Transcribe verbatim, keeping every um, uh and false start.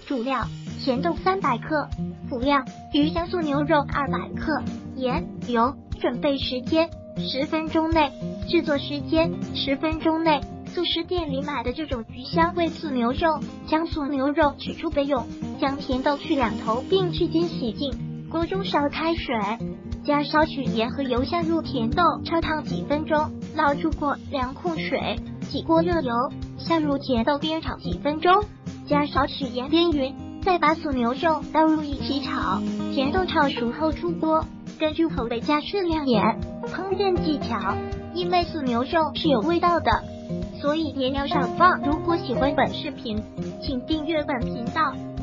主料：甜豆三百克，辅料：鱼香素牛肉二百克，盐、油。准备时间：十分钟内。制作时间：十分钟内。素食店里买的这种鱼香味素牛肉，将素牛肉取出备用，将甜豆去两头并去筋洗净。锅中烧开水，加少许盐和油下入甜豆，焯烫几分钟，捞出过凉控水，起锅热油，下入甜豆煸炒几分钟，加少许盐煸匀，再把素牛肉倒入一起炒。甜豆炒熟后出锅，根据口味加适量盐。烹饪技巧：因为素牛肉是有味道的，所以盐要少放。如果喜欢本视频，请订阅本频道。